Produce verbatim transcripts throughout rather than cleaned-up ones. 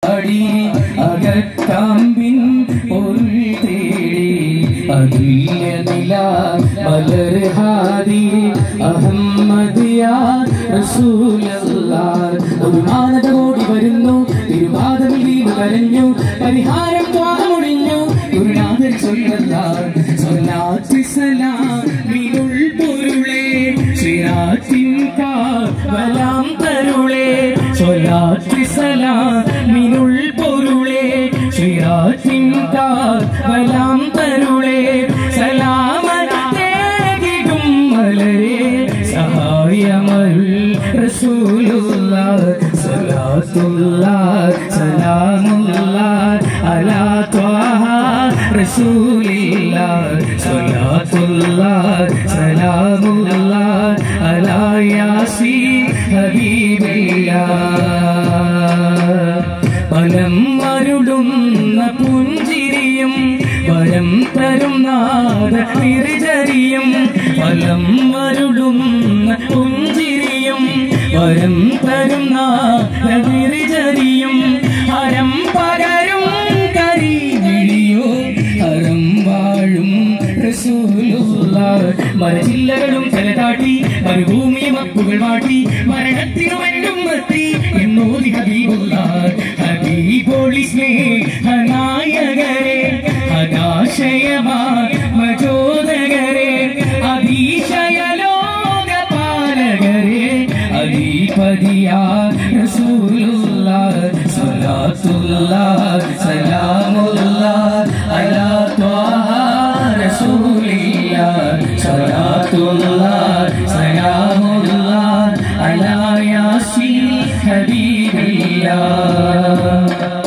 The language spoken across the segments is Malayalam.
പാടി അകത്താമ്പിൻ പൊരുൾ തേടി അതുല്യ നില മലർ ഹാദി അഹമ്മദ് യാ റസൂലല്ലാഹ്. ഒരു മാനത ഓടി വരുന്നു തിരുവാദമിൽ വീണ് കരഞ്ഞു പരിഹാരം ത്വാഹമൊഴിഞ്ഞു ഗുരുനാഥൻ സ്വല്ലല്ലാഹ്. സ്വലാത്ത് സലാമിനുൾ പൊരുളേ സിറാത്തിൻ കാവലാം തരുളേ. സ്വലാത്ത് സലാമിനുൾ പൊരുളേ സിറാത്തിൻ കാവലാം തരുളേ. സലാമത്തേകിടും മലരേ സഹായമരുൾ റസൂലുള്ളാഹ്. സ്വലാത്തുല്ലാഹ് സലാമുല്ലാഹ് അലാ ത്വാഹ റസൂലില്ലാഹ്. സ്വലാത്തുല്ലാഹ് സലാമുല്ലാഹ് അലാ യാസീൻ ഹബീബില്ലാഹ്. ഫലം അരുളുന്ന പുഞ്ചിരിയും വരം തരും നാദ തിരുചരിയും. ഫലം അരുളുന്ന പുഞ്ചിരിയും വരം തരും നാദ തിരുചരിയും. ഹരം പകരും കരിമിഴിയോ ഹരം വാഴും റസൂലുള്ളാഹ്. മരജില്ലകളും തലതാട്ടി മരുഭൂമിയെ മക്കുകൾ മാറ്റി മരണത്തിനു വേണ്ടും എത്തി എന്നോതി ഹബീബുള്ളാഹ്. ഹബീബോളി സ്നേഹനായകരെ ഹദാശയമോദകരെ അതീശയ ലോകപാലകരെ അധിപതിയാ റസൂലുള്ളാഹ്. സ്വലാത്തുല്ലാഹ് സലാമുല്ലാഹ് അലാ ത്വാഹ റസൂലില്ലാഹ്. സ്വലാത്തുല്ലാഹ് സലാമുല്ലാഹ് അലാ യാസീൻ ഹബീബില്ലാഹ്.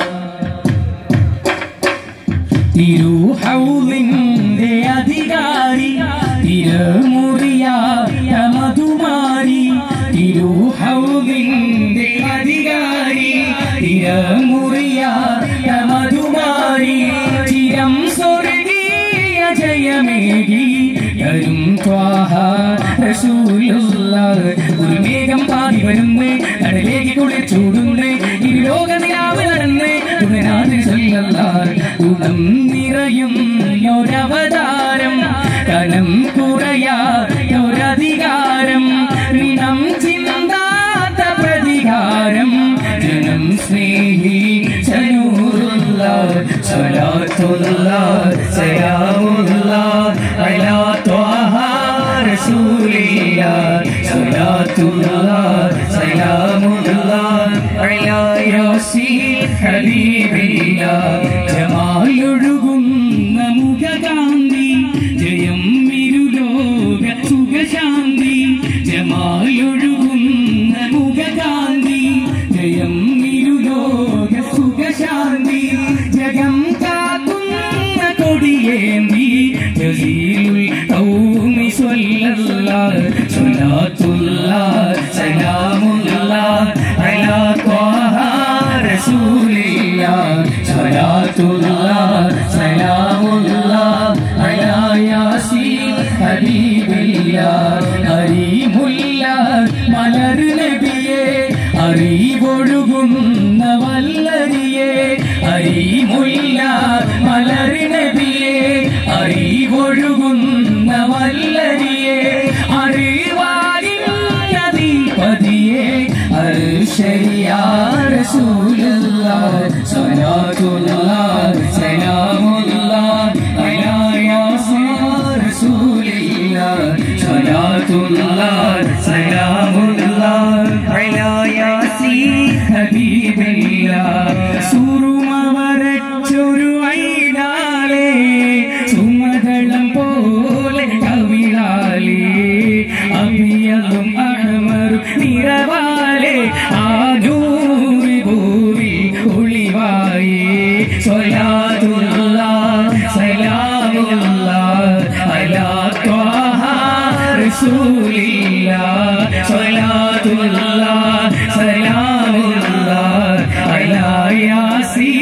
തിരുഹൗളിന്റെ അധികാരി തിരുമുറിയായ മധുമാരി. തിരുഹൗളിന്റെ അധികാരി തിരുമുറിയായ മധുമാരി. ചിരം സ്വർഗീയ ജയമേകി തരും ത്വാഹ റസൂലുള്ളാഹ്. ഒരു മേഘം പാടി വരുന്നേ കടലേക്ക് കുളിർ ചൂടുന്നേ ഇരുലോക നിലാവ് നടന്നേ ഗുരുനാഥൻ സ്വല്ലല്ലാഹ്. ഗുണം നിറയും ഒരവതാരം കനം കുറയാതൊരധികാരം ഋണം ചിന്താത്ത പ്രതികാരം ജനം സ്നേഹി നൂറുല്ലാഹ്. സ്വലാത്തുല്ലാഹ് സലാമുല്ലാഹ് അലാ ത്വാഹ റസൂലില്ലാഹ്. സ്വലാത്തുല്ലാഹ് സലാമുല്ലാഹ് അലാ യാസീൻ ഹബീബില്ലാഹ്. ജമാലൊഴുകുന്ന മുഖകാന്തി ജയം ഇരുലോക സുഖശാന്തി. ജമാലൊഴുകുന്ന മുഖകാന്തി ജയം ഇരുലോക സുഖശാന്തി. ജഗം കാക്കുന്ന കൊടിയേന്തി ജസീലുൽ ഖൗമി സ്വല്ലല്ലാഹ്. സ്വലാത്തുല്ലാഹ് സലാമുല്ലാഹ് അലാ ത്വാഹ റസൂലില്ലാഹ്. സ്വലാത്തുല്ലാഹ് സലാമുല്ലാഹ് അലാ യാസീൻ ഹബീബില്ലാഹ്. അരീമുല്ല മലർ നബിയേ അറിവൊഴുകുന്ന വല്ലരിയേ. അരീമുല്ല മലർ നബിയേ അറിവൊഴുകുന്ന വല്ലരിയേ. അറിവാരില്ലധിപതിയേ അർശരിയാ റസൂലുള്ളാഹ്. സ്വലാത്തുല്ലാഹ് സലാമുല്ലാഹ് അലാ യാസീൻ റസൂലില്ലാഹ്. സ്വലാത്തുല്ലാഹ് സലാമുല്ലാഹ് അലാ യാസീൻ ഹബീബില്ലാഹ്. സുറുമ വരച്ചൊരു ഐനാലേ സുമദളം പോലെ കവിളാലേ അഭിയതും അഹ്മറും നിറവാലേ ആനൂറി ഭൂവി ഒളിവായേ. സ്വലാത്തുല്ലാഹ് സലാമുല്ലാഹ് അലാ ത്വാഹ റസൂലില്ലാഹ്. സ്വലാത്തുല്ലാഹ് സലാമുല്ലാഹ് അലാ യാസീൻ